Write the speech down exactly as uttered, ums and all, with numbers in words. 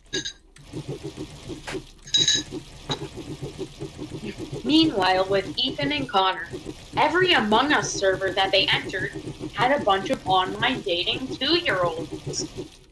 Meanwhile, with Ethan and Connor, every Among Us server that they entered had a bunch of online dating two-year-olds.